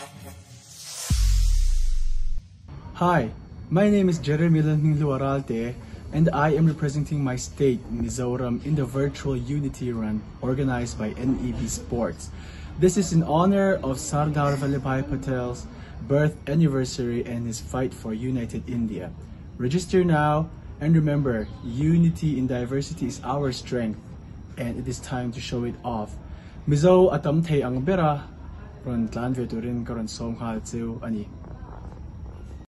Hi, my name is Jeremy Ralte, and I am representing my state, Mizoram, in the virtual Unity Run organized by NEB Sports. This is in honor of Sardar Vallabhbhai Patel's birth anniversary and his fight for united India. Register now, and remember, unity in diversity is our strength, and it is time to show it off. Mizo atam thay ang bera, ron tlan veturin karon som hal ani.